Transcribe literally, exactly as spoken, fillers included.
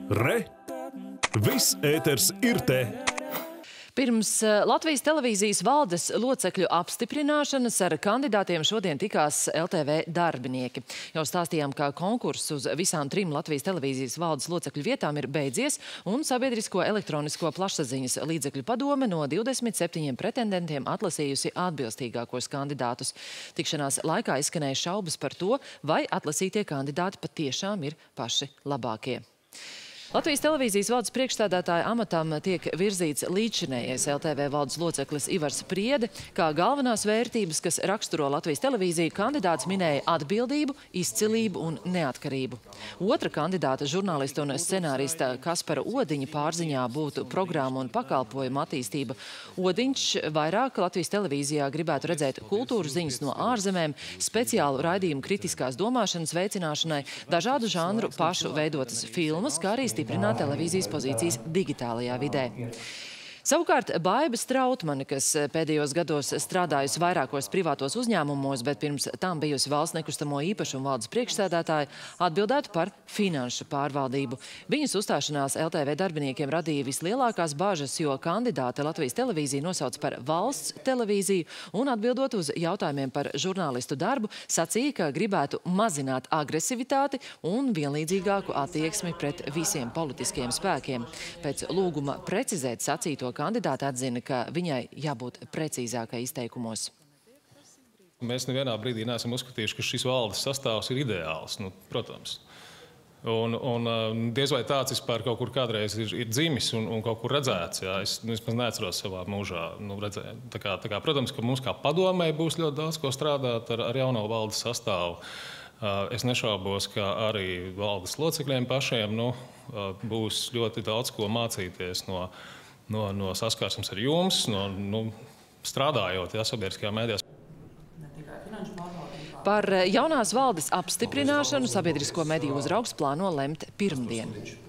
Re! Viss ēters ir te! Pirms Latvijas televīzijas valdes locekļu apstiprināšanas ar kandidātiem šodien tikās L T V darbinieki. Jau stāstījām, ka konkurss uz visām trim Latvijas televīzijas valdes locekļu vietām ir beidzies, un Sabiedrisko elektronisko plašsaziņas līdzekļu padome no divdesmit septiņiem pretendentiem atlasījusi atbilstīgākos kandidātus. Tikšanās laikā izskanēja šaubas par to, vai atlasītie kandidāti patiešām ir paši labākie. Latvijas televīzijas valdes priekšstādātāja amatam tiek virzīts līdzšinējais L T V valdes loceklis Ivars Priede. Kā galvenās vērtības, kas raksturo Latvijas televīziju, kandidāts minēja atbildību, izcilību un neatkarību. Otra kandidāta, žurnālista un scenārista Kaspara Odiņa pārziņā būtu programmu un pakalpojumu attīstība. Odiņš vairāk Latvijas televīzijā gribētu redzēt kultūras ziņas no ārzemēm, speciālu raidījumu kritiskās domāšanas veicināšanai, dažādu žanru pašu veidotas filmas, kā arī stiprināt televīzijas pozīcijas digitālajā vidē. Savukārt Baiba Strautmane, kas pēdējos gados strādājusi vairākos privātos uzņēmumos, bet pirms tam bijusi valsts nekustamo īpašumu valdes priekšsēdētāja, atbildētu par finanšu pārvaldību. Viņas uzstāšanās L T V darbiniekiem radīja vislielākās bažas, jo kandidāte Latvijas televīziju nosauc par valsts televīziju un atbildot uz jautājumiem par žurnālistu darbu, sacīja, ka gribētu mazināt agresivitāti un vienlīdzīgāku attieksmi pret visiem politiskiem spēkiem. Pēc lūguma precizēt sacīto kandidāti atzina, ka viņai jābūt precīzākai izteikumos. Mēs nevienā brīdī neesam uzskatījuši, ka šis valdes sastāvs ir ideāls, nu, protams. Un, un diez vai tāds vispār kaut kur kādreiz ir, ir dzimis un, un kaut kur redzēts. Jā. Es nu, vismaz neatceros savā mūžā. Nu, redzēt. Tā kā, tā kā, protams, ka mums kā padomē būs ļoti daudz ko strādāt ar, ar jauno valdes sastāvu. Es nešaubos, ka arī valdes locekļiem pašiem nu, būs ļoti daudz ko mācīties no No, no saskarsmes ar jums, no, nu, strādājot jā, sabiedriskajā mēdījā. Par jaunās valdes apstiprināšanu Sabiedrisko mediju uzraugs plāno lemt pirmdien.